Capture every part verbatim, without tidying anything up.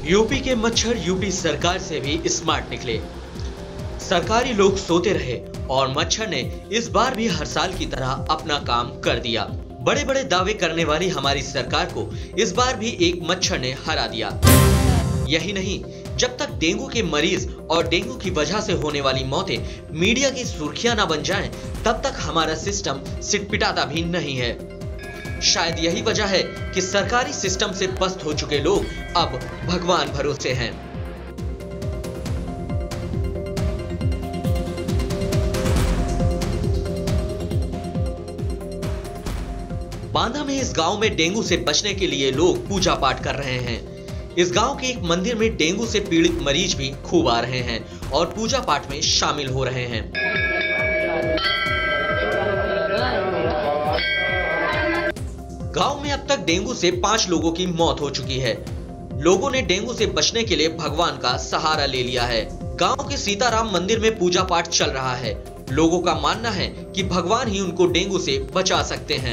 UP के मच्छर UP सरकार से भी स्मार्ट निकले। सरकारी लोग सोते रहे और मच्छर ने इस बार भी हर साल की तरह अपना काम कर दिया। बड़े बड़े दावे करने वाली हमारी सरकार को इस बार भी एक मच्छर ने हरा दिया। यही नहीं, जब तक डेंगू के मरीज और डेंगू की वजह से होने वाली मौतें मीडिया की सुर्खियां ना बन जाएं, तब तक हमारा सिस्टम सिटपिटाता भी नहीं है। शायद यही वजह है कि सरकारी सिस्टम से पस्त हो चुके लोग अब भगवान भरोसे हैं। बांदा में इस गांव में डेंगू से बचने के लिए लोग पूजा पाठ कर रहे हैं। इस गांव के एक मंदिर में डेंगू से पीड़ित मरीज भी खूब आ रहे हैं और पूजा पाठ में शामिल हो रहे हैं। गांव में अब तक डेंगू से पांच लोगों की मौत हो चुकी है। लोगों ने डेंगू से बचने के लिए भगवान का सहारा ले लिया है। गांव के सीताराम मंदिर में पूजा पाठ चल रहा है। लोगों का मानना है कि भगवान ही उनको डेंगू से बचा सकते हैं।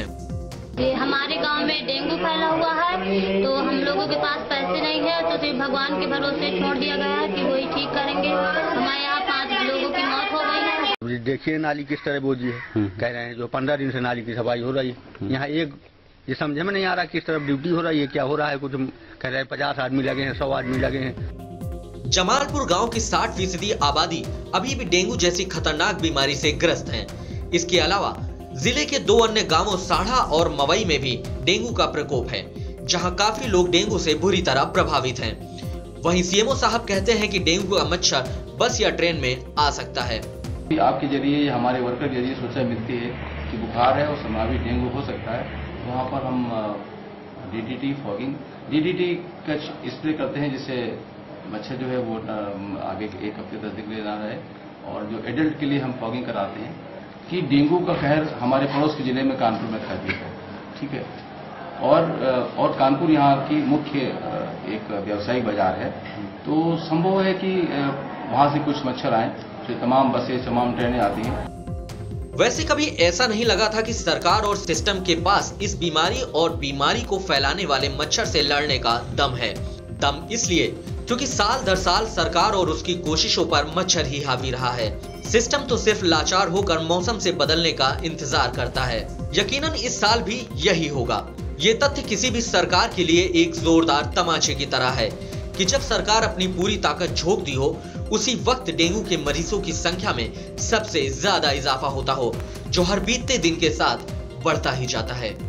हमारे गांव में डेंगू फैला हुआ है, तो हम लोगों के पास पैसे नहीं है, तो सिर्फ भगवान के भरोसे छोड़ दिया गया है कि वही ठीक करेंगे। हमारे यहाँ पांच लोगों की मौत हो गई है। देखिए नाली किस तरह बोझी है, कह रहे हैं जो पंद्रह दिन से नाली की सफाई हो रही है। यहाँ एक ये समझ में नहीं आ रहा किस तरफ ड्यूटी हो रही है, क्या हो रहा है। कुछ कह रहे हैं पचास आदमी लगे हैं, सौ आदमी लगे हैं। जमालपुर गांव की साठ फीसदी आबादी अभी भी डेंगू जैसी खतरनाक बीमारी से ग्रस्त है। इसके अलावा जिले के दो अन्य गांवों साढ़ा और मवई में भी डेंगू का प्रकोप है, जहां काफी लोग डेंगू से बुरी तरह प्रभावित हैं। वहीं सीएमओ साहब कहते हैं कि डेंगू का मच्छर बस या ट्रेन में आ सकता है। आपके जरिए हमारे वर्कर के जरिए सूचना मिलती है कि बुखार है और संभावित डेंगू हो सकता है। वहाँ पर हम डीडीटी फॉगिंग डीडीटी का स्प्रे करते हैं, जिससे मच्छर जो है वो आगे एक हफ्ते दस दिन के लिए ना रहे। और जो एडल्ट के लिए हम फॉगिंग कराते हैं कि डेंगू का कहर हमारे पड़ोस के जिले में कानपुर में फैल है, ठीक है। और और कानपुर यहाँ की मुख्य एक व्यावसायिक बाजार है, तो संभव है कि वहाँ से कुछ मच्छर आए, तो तमाम बसें तमाम ट्रेनें आती हैं। वैसे कभी ऐसा नहीं लगा था कि सरकार और सिस्टम के पास इस बीमारी और बीमारी को फैलाने वाले मच्छर से लड़ने का दम है। दम इसलिए क्योंकि साल दर साल सरकार और उसकी कोशिशों पर मच्छर ही हावी रहा है। सिस्टम तो सिर्फ लाचार होकर मौसम से बदलने का इंतजार करता है। यकीनन इस साल भी यही होगा। ये तथ्य किसी भी सरकार के लिए एक जोरदार तमाचे की तरह है कि जब सरकार अपनी पूरी ताकत झोंक दी हो, उसी वक्त डेंगू के मरीजों की संख्या में सबसे ज्यादा इजाफा होता हो, जो हर बीतते दिन के साथ बढ़ता ही जाता है।